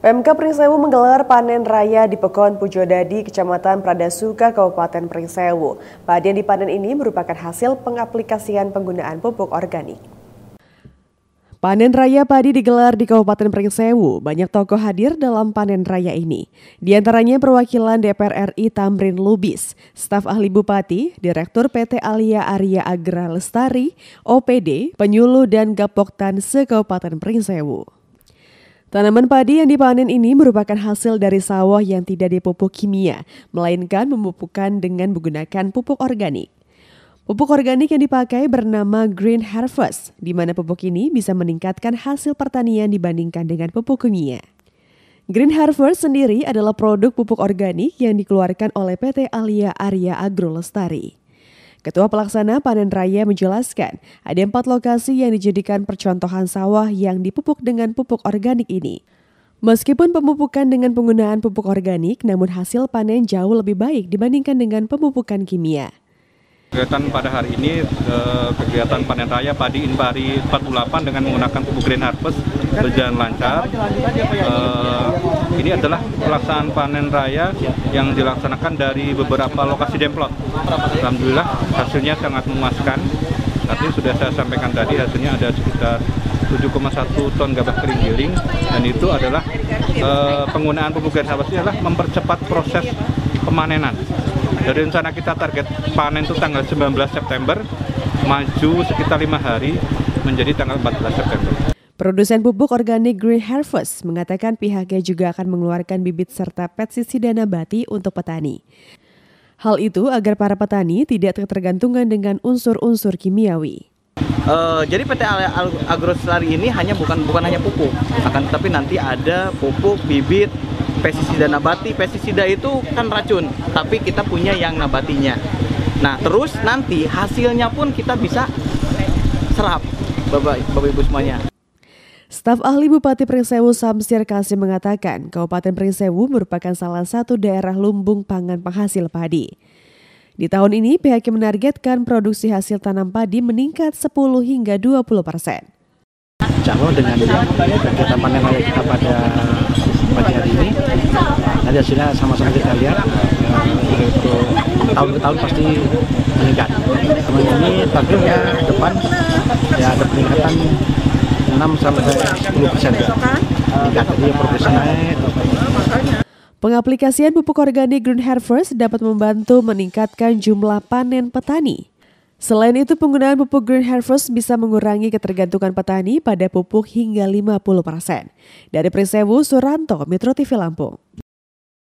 PMK Pringsewu menggelar panen raya di Pekon Pujodadi, Kecamatan Pradasuka, Kabupaten Pringsewu. Padi yang dipanen ini merupakan hasil pengaplikasian penggunaan pupuk organik. Panen raya padi digelar di Kabupaten Pringsewu. Banyak tokoh hadir dalam panen raya ini. Di antaranya perwakilan DPR RI Tamrin Lubis, staf ahli Bupati, Direktur PT Alia Arya Agra Lestari, OPD, penyuluh dan Gapoktan se-Kabupaten Pringsewu. Tanaman padi yang dipanen ini merupakan hasil dari sawah yang tidak dipupuk kimia, melainkan memupukkan dengan menggunakan pupuk organik. Pupuk organik yang dipakai bernama Green Harvest, di mana pupuk ini bisa meningkatkan hasil pertanian dibandingkan dengan pupuk kimia. Green Harvest sendiri adalah produk pupuk organik yang dikeluarkan oleh PT Alia Arya Agro Lestari. Ketua Pelaksana Panen Raya menjelaskan, ada 4 lokasi yang dijadikan percontohan sawah yang dipupuk dengan pupuk organik ini. Meskipun pemupukan dengan penggunaan pupuk organik, namun hasil panen jauh lebih baik dibandingkan dengan pemupukan kimia. Kegiatan pada hari ini, kegiatan panen raya padi Inpari 48 dengan menggunakan pupuk Green Harvest berjalan lancar. Ini adalah pelaksanaan panen raya yang dilaksanakan dari beberapa lokasi demplot. Alhamdulillah hasilnya sangat memuaskan. Tadi sudah saya sampaikan tadi hasilnya ada sekitar 7,1 ton gabah kering giling, dan itu adalah penggunaan pupuk Green Harvest adalah mempercepat proses pemanenan. Dari rencana kita target panen itu tanggal 19 September, maju sekitar 5 hari menjadi tanggal 14 September. Produsen pupuk organik Green Harvest mengatakan pihaknya juga akan mengeluarkan bibit serta pestisida nabati untuk petani. Hal itu agar para petani tidak ketergantungan dengan unsur-unsur kimiawi. Jadi PT Agro Lestari ini bukan hanya pupuk, akan tetapi nanti ada pupuk, bibit, pestisida nabati. Pestisida itu kan racun, tapi kita punya yang nabatinya. Nah, terus nanti hasilnya pun kita bisa serap, Bapak Ibu semuanya. Staf ahli Bupati Pringsewu Samsir Kasim mengatakan, Kabupaten Pringsewu merupakan salah satu daerah lumbung pangan penghasil padi. Di tahun ini, pihaknya menargetkan produksi hasil tanam padi meningkat 10 hingga 20%. Insya Allah dengan kegiatan panen raya kita pada pagi hari ini, nanti hasilnya sama-sama kita lihat, untuk tahun ke tahun pasti meningkat. Teman ini targetnya depan ya ada peningkatan 6-10%. Meningkat, jadi progresnya naik. Pengaplikasian pupuk organik Green Harvest dapat membantu meningkatkan jumlah panen petani. Selain itu, penggunaan pupuk Green Harvest bisa mengurangi ketergantungan petani pada pupuk hingga 50%. Dari Pringsewu, Suranto, Metro TV Lampung.